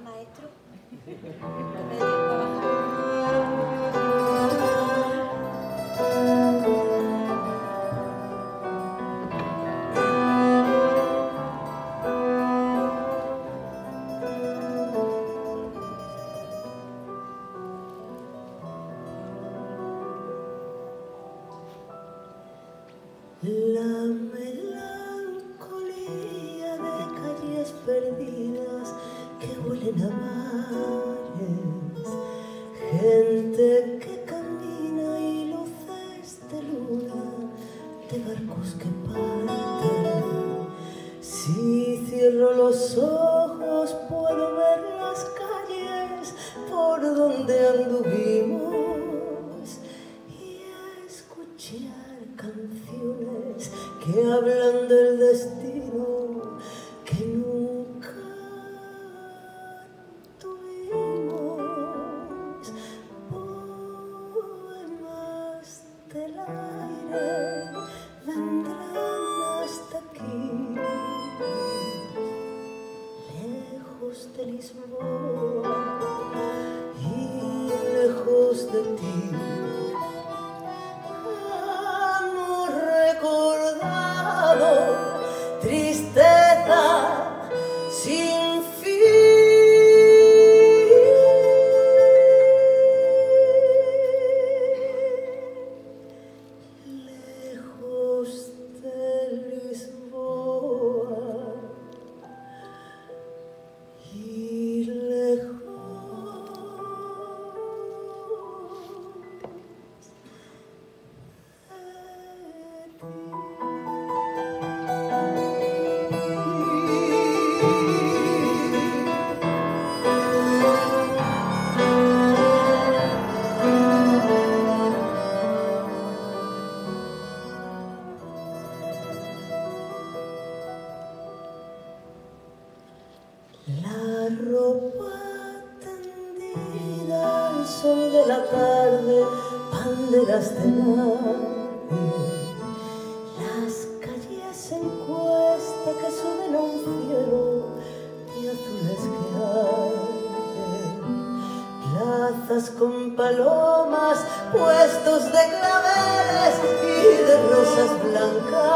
maestro, que me dé tiempo a bajar. La melancolía de calles perdidas que huelen a mares, gente que camina y luces de luna, de barcos que parten. Si cierro los ojos puedo ver las calles por donde anduvimos y escuchar canciones que hablan del destino que nunca tuvimos. Poemas del aire vendrán hasta aquí, lejos de Lisboa y lejos de ti. Recordado tristeza sin fin, lejos de Lisboa y lejos la ropa tendida al sol de la tarde, banderas de nadie, las calles en cuesta que suben a un cielo de azules que arden, plazas con palomas, puestos de claveles y de rosas blancas.